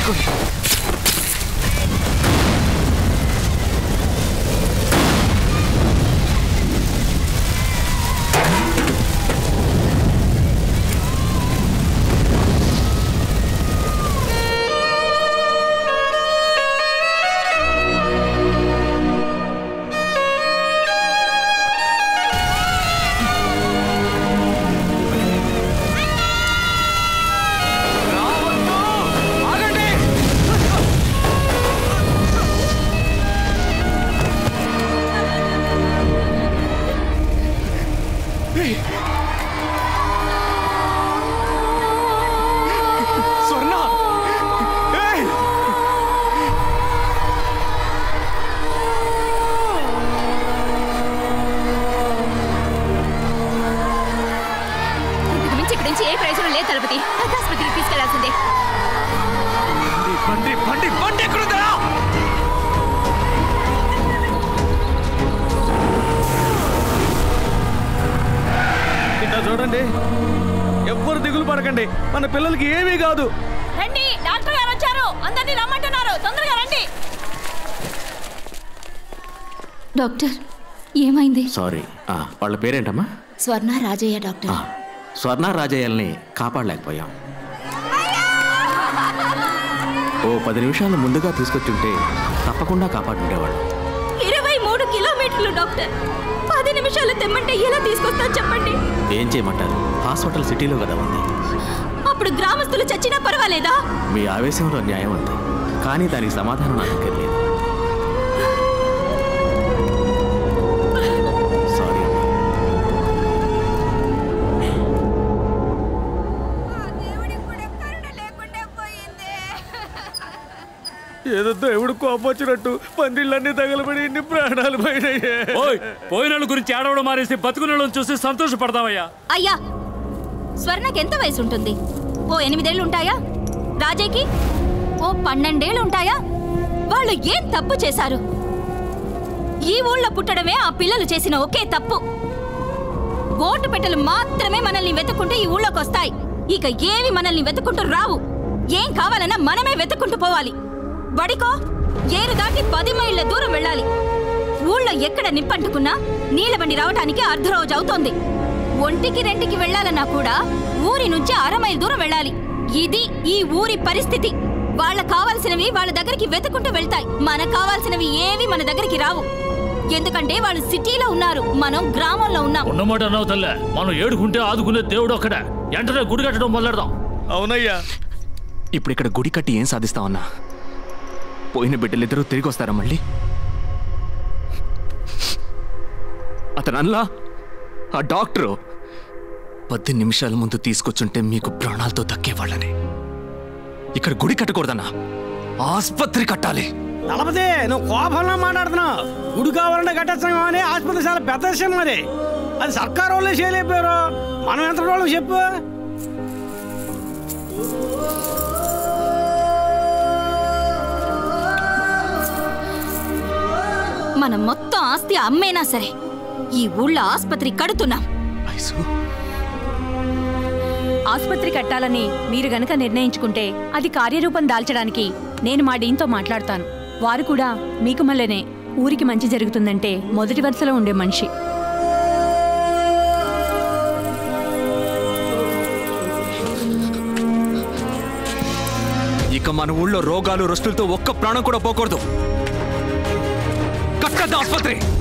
పట్టుకోండి. చూడండి, ఎవ్వరు దిగులు పడకండి, మన పిల్లలకి ఏమీ కాదు. రండి, డాక్టర్ గారు వచ్చారు, అందరినీ రమ్మంటున్నారు, తొందరగా రండి. డాక్టర్ ఏమైంది? సారీ, వాళ్ళ పేరేంటమ్మా? స్వర్ణ రాజయ్య డాక్టర్. స్వర్ణ రాజయ్యల్ని కాపాడలేకపోయాం. ఓ 10 నిమిషాలు ముందుగా తీసుకొచ్చుంటే తప్పకుండా కాపాడుండేవాళ్ళు. 23 కిలోమీటర్లు డాక్టర్, 10 నిమిషాలు తెమ్మంటే ఎలా తీసుకొస్తా చెప్పండి? ఏం చేయమంటారు? హాస్పిటల్ సిటీలో కదా ఉంది. అప్పుడు గ్రామస్తులు చచ్చినా పర్వాలేదా? మీ ఆవేశంలో న్యాయం ఉంది, కానీ దానికి సమాధానం నాకు తెలియదు. సారీ. ఏదో దేవుడు కోపొచ్చినట్టు పందిళ్ళన్నీ తగలబడి ఇన్ని ప్రాణాలు పోయినాయి. పోయిన గురించి ఏడవడం మానేసి బతుకులను చూసి సంతోషపడదామయ్యా. అయ్యా, స్వర్ణకి ఎంత వయసు ఉంటుంది? ఓ 8 ఏళ్ళు ఉంటాయా? రాజయ్యకి ఓ 12 ఏళ్ళు ఉంటాయా? వాళ్ళు ఏం తప్పు చేశారు? ఈ ఊళ్ళో పుట్టడమే ఆ పిల్లలు చేసిన ఒకే తప్పు. ఓటు పెట్టెలు మాత్రమే మనల్ని వెతుక్కుంటూ ఈ ఊళ్ళోకి వస్తాయి. ఇక ఏవి మనల్ని వెతుక్కుంటూ రావు. ఏం కావాలన్నా మనమే వెతుక్కుంటూ పోవాలి. బడికో ఏరు దాటి 10 మైళ్ళ దూరం వెళ్ళాలి. ఊళ్ళో ఎక్కడ నిప్పంటుకున్నా నీళ్ళ బండి రావటానికి అర్ధరోజు అవుతోంది. 1-2కి వెళ్ళాలన్నా కూడా ఊరి నుంచి 1/2 మైలు దూరం వెళ్ళాలి. ఇది ఈ ఊరి పరిస్థితి. వాళ్ళకు కావాల్సినవి వాళ్ళ దగ్గరికి వెతుకుంటూ వెళ్తాయి. మనకు కావాల్సినవి ఏవి మన దగ్గరికి రావు. ఎందుకంటే వాళ్ళు సిటీలో ఉన్నారు, మనం గ్రామంలో ఉన్నాం. ఉన్నమాట అన్నావు తల్లే, మనం ఏడుకుంటే ఆదుకునే దేవుడు ఒక్కడే. వెంటనే గుడి కట్టడం మొదలెడదాం. అవునయ్యా. ఇప్పుడు ఇక్కడ గుడి కట్టి ఏం సాధిస్తామన్నా? పోయిన బిడ్డలిద్దరూ తిరిగి వస్తారా మళ్ళీ? అతనల్లా ఆ డాక్టరు 10 నిమిషాల ముందు తీసుకొచ్చుంటే మీకు ప్రాణాలతో దక్కేవాళ్ళని. ఇక్కడ గుడి కట్టకూడదన్నా, ఆస్పత్రి కట్టాలి. దళపతి, నువ్వు కోపంలో మాట్లాడుతున్నావు. గుడి కావాలంటే కట్టేస్తాం అని ఆసుపత్రి చాలా పెద్ద విషయం. మరి అది సర్కారు వాళ్ళే చేయలేకపోయారు, మనం ఎంత రోజులు చెప్పు. మనం మొత్తం ఆస్తి అమ్మేనా సరే ఈ ఊళ్ళో ఆస్పత్రి కడుతున్నాం. ఆస్పత్రి కట్టాలని మీరు గనక నిర్ణయించుకుంటే అది కార్యరూపం దాల్చడానికి నేను మా డీన్తో మాట్లాడతాను. వారు కూడా మీకు మళ్ళనే ఊరికి మంచి జరుగుతుందంటే మొదటి వరుసలో ఉండే మనిషి. ఇక మన ఊళ్ళో రోగాలు రస్తులతో ఒక్క ప్రాణం కూడా పోకూడదు. కట్టద్దు ఆస్పత్రి.